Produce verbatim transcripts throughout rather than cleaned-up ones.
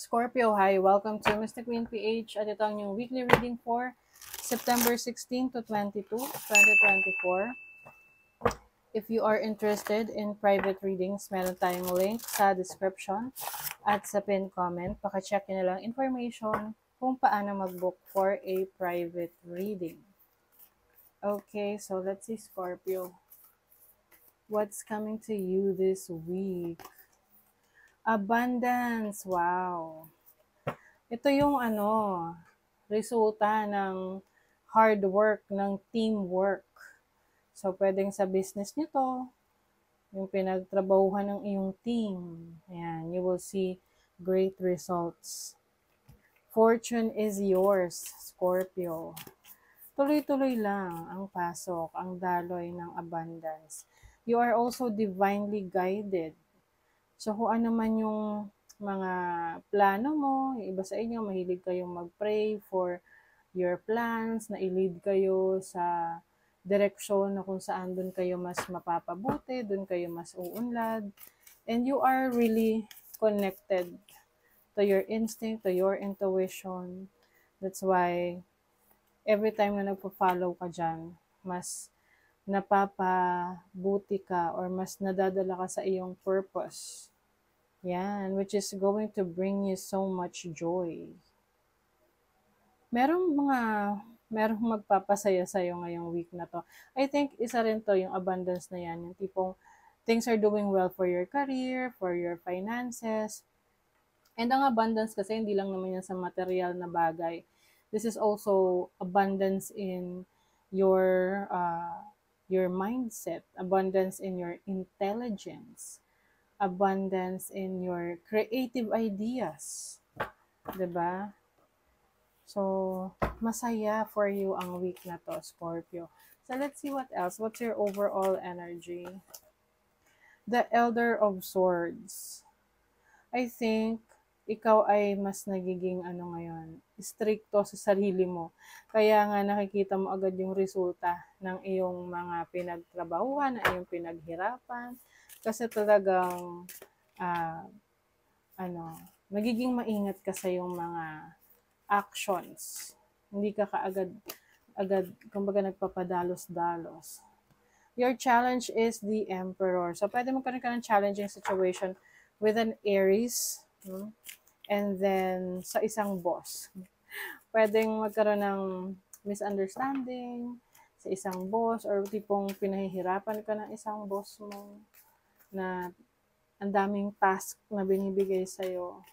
Scorpio, hi! Welcome to Mystic Queen P H at ito ang yung weekly reading for September sixteenth to twenty-second, twenty twenty-four. If you are interested in private readings, meron tayong link sa description at sa pin comment. Paka-check nyo na lang information kung paano mag-book for a private reading. Okay, so let's see Scorpio. What's coming to you this week? Abundance, wow! Ito yung ano, resulta ng hard work, ng teamwork. So, pwedeng sa business nyo to, yung pinagtrabahuhan ng iyong team. Ayan, you will see great results. Fortune is yours, Scorpio. Tuloy-tuloy lang ang pasok, ang daloy ng abundance. You are also divinely guided. So, kung ano man yung mga plano mo, yung iba sa inyo, mahilig kayong mag-pray for your plans, na i-lead kayo sa direksyon na kung saan dun kayo mas mapapabuti, dun kayo mas uunlad. And you are really connected to your instinct, to your intuition. That's why, every time na nagpo-follow ka dyan, mas napapabuti ka or mas nadadala ka sa iyong purpose. Yan, which is going to bring you so much joy. Merong mga, merong magpapasaya sa'yo ngayong week na to. I think isa rin to, yung abundance na yan, yung tipong things are doing well for your career, for your finances. And ang abundance kasi, hindi lang naman yan sa material na bagay. This is also abundance in your, uh, your mindset, abundance in your intelligence, abundance in your creative ideas. Diba? So, masaya for you ang week na to, Scorpio. So, let's see what else. What's your overall energy? The Elder of Swords. I think, ikaw ay mas nagiging ano ngayon, stricto sa sarili mo. Kaya nga nakikita mo agad yung resulta ng iyong mga pinagtrabahuhan, ng iyong pinaghirapan. Kasi talagang, uh, ano, magiging maingat ka sa iyong mga actions. Hindi ka kaagad, agad, kumbaga nagpapadalos-dalos. Your challenge is the Emperor. So, pwede magkaroon ka ng challenging situation with an Aries, hmm? And then, sa isang boss. Pwedeng magkaroon ng misunderstanding sa isang boss or tipong pinahihirapan ka ng isang boss mo na ang daming task na binibigay sa'yo.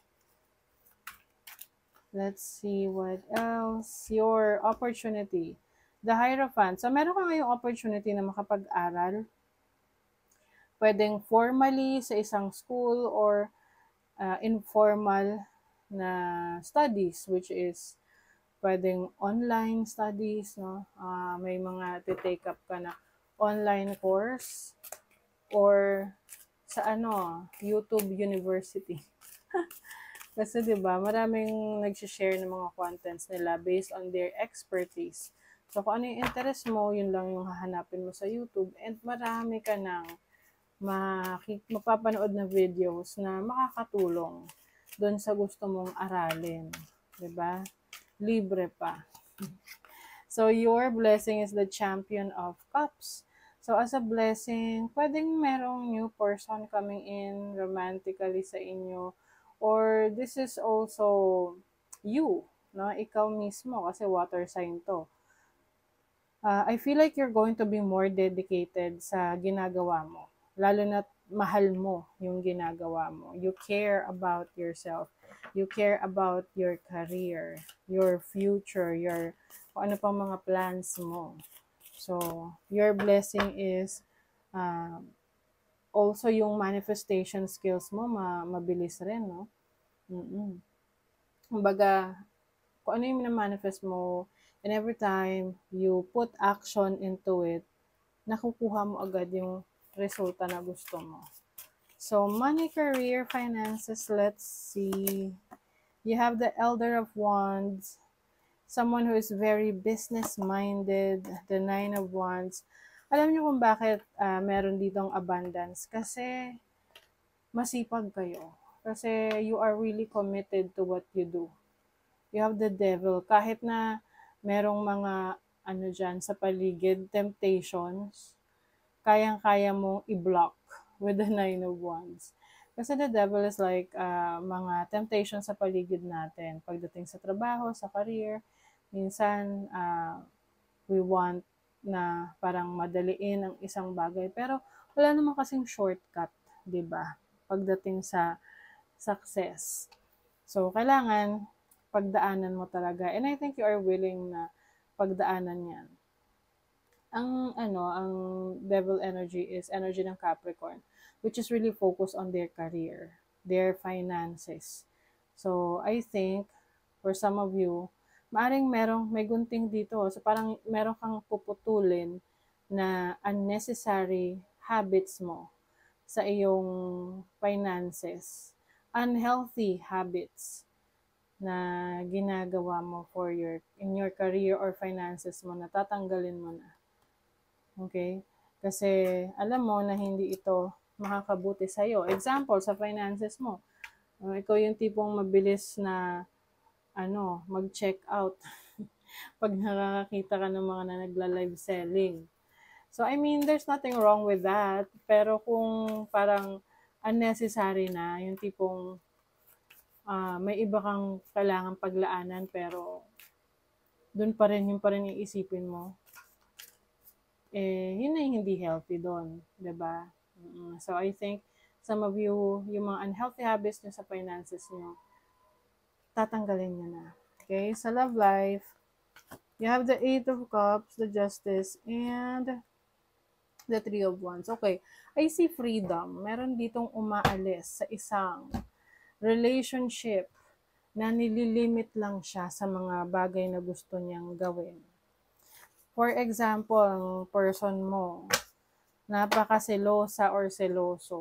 Let's see what else. Your opportunity. The Hierophant. So, meron ka ngayong opportunity na makapag-aral. Pwedeng formally sa isang school or uh, informal na studies, which is pwedeng online studies, no? Uh, may mga titake up ka na online course or sa ano, YouTube University. Kasi 'di ba, maraming nagsi-share ng mga contents nila based on their expertise. So kung ano yung interest mo, yun lang yung hahanapin mo sa YouTube and marami ka nang mapapanood na videos na makakatulong doon sa gusto mong aralin, 'di ba? Libre pa. So your blessing is the Champion of Cups. So, as a blessing, pwedeng merong new person coming in romantically sa inyo. Or, this is also you, no? Ikaw mismo, kasi water sign to. Uh, I feel like you're going to be more dedicated sa ginagawa mo. Lalo na mahal mo yung ginagawa mo. You care about yourself. You care about your career, your future, your kung ano pang mga plans mo. So, your blessing is uh, also yung manifestation skills mo, ma mabilis rin, no? Mm-mm. Kumbaga, kung ano yung manifest mo, and every time you put action into it, nakukuha mo agad yung resulta na gusto mo. So, money, career, finances, let's see. You have the Elder of Wands, someone who is very business-minded, the Nine of Wands. Alam niyo kung bakit uh, meron ditong abundance? Kasi masipag kayo. Kasi you are really committed to what you do. You have the devil. Kahit na merong mga ano dyan sa paligid, temptations, kayang-kaya mong i-block with the nine of wands. Kasi the devil is like uh, mga temptations sa paligid natin. Pagdating sa trabaho, sa career, minsan uh, we want na parang madaliin ang isang bagay. Pero wala naman kasing shortcut, di ba? Pagdating sa success. So, kailangan pagdaanan mo talaga. And I think you are willing na pagdaanan yan. Ang ano, ang devil energy is energy ng Capricorn, which is really focused on their career, their finances. So, I think, for some of you, maaring merong, may gunting dito. So, parang meron kang puputulin na unnecessary habits mo sa iyong finances. Unhealthy habits na ginagawa mo for your, in your career or finances mo, na tatanggalin mo na. Okay? Kasi alam mo na hindi ito makakabuti sa'yo. Example, sa finances mo. Uh, ikaw yung tipong mabilis na ano, mag-check out pag nakakita ka ng mga na nagla-live selling. So, I mean, there's nothing wrong with that. Pero kung parang unnecessary na, yung tipong uh, may iba kang kailangan paglaanan, pero dun pa rin, yung pa rin iisipin mo, eh, yun na yung hindi healthy doon, diba? Mm-hmm. So, I think some of you, yung mga unhealthy habits nyo sa finances nyo, tatanggalin nyo na. Okay? Sa love life, you have the Eight of Cups, the Justice, and the Three of Wands. Okay. I see freedom. Meron ditong umaalis sa isang relationship na nililimit lang siya sa mga bagay na gusto niyang gawin. For example, ang person mo, napakaselosa or seloso.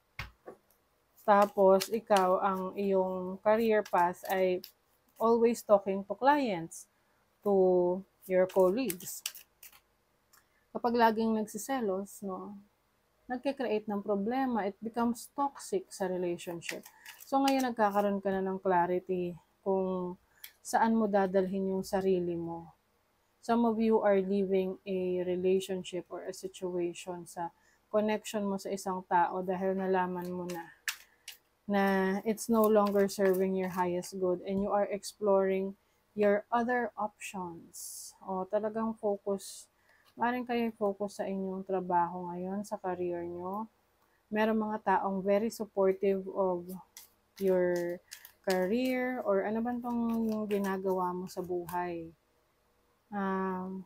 Tapos, ikaw, ang iyong career path ay always talking to clients, to your colleagues. Kapag laging nagsiselos, no, nagke-create ng problema, it becomes toxic sa relationship. So, ngayon nagkakaroon ka na ng clarity kung saan mo dadalhin yung sarili mo. Some of you are leaving a relationship or a situation sa connection mo sa isang tao dahil nalaman mo na na it's no longer serving your highest good and you are exploring your other options. O talagang focus, maaaring kayo focus sa inyong trabaho ngayon, sa career nyo. Meron mga taong very supportive of your career or ano ba itong ginagawa mo sa buhay. Um,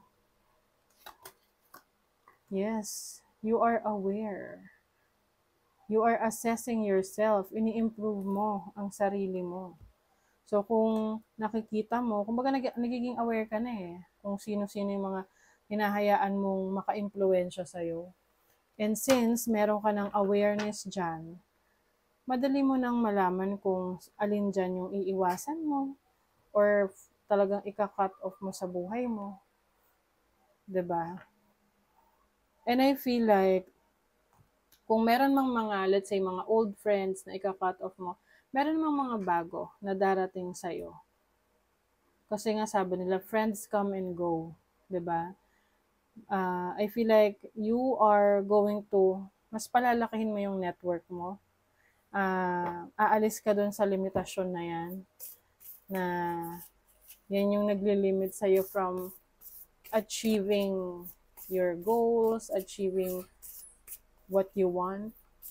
yes, you are aware. You are assessing yourself. Ini-improve mo ang sarili mo. So, kung nakikita mo, kumbaga nag nagiging aware ka na eh, kung sino-sino yung mga hinahayaan mong maka-impluwensya sa'yo. And since meron ka ng awareness dyan, madali mo nang malaman kung alin dyan yung iiwasan mo or talagang ika-cut off mo sa buhay mo. Diba? And I feel like, kung meron mang mga, let's say, mga old friends na ika-cut off mo, meron mang mga bago na darating sa'yo. Kasi nga sabi nila, friends come and go. Diba? Uh, I feel like you are going to, mas palalakihin mo yung network mo. Uh, aalis ka dun sa limitasyon na yan. Na yan yung nagli-limit sa'yo from achieving your goals, achieving what you want.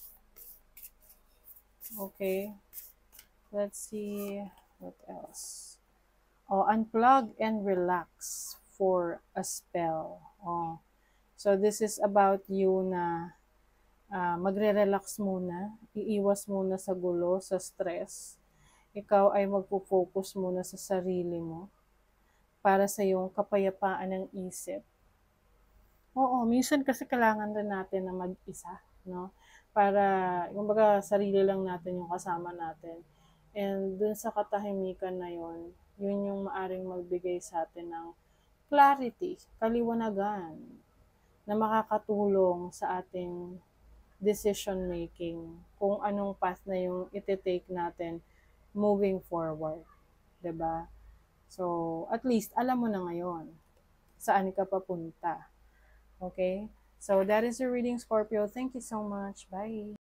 Okay. Let's see what else. Oh, unplug and relax for a spell. Oh. So this is about you na uh, magre-relax muna, iiwas muna sa gulo, sa stress. Ikaw ay magpo-focus muna sa sarili mo para sa yung kapayapaan ng isip. Oo, minsan kasi kailangan rin natin na mag-isa, no? Para, kumbaga, sarili lang natin yung kasama natin. And dun sa katahimikan na yon, yun yung maaring magbigay sa atin ng clarity, kaliwanagan, na makakatulong sa ating decision making, kung anong path na yung iti-take natin moving forward, 'di ba? So, at least alam mo na ngayon saan ka papunta. Okay? So, that is your reading, Scorpio. Thank you so much. Bye.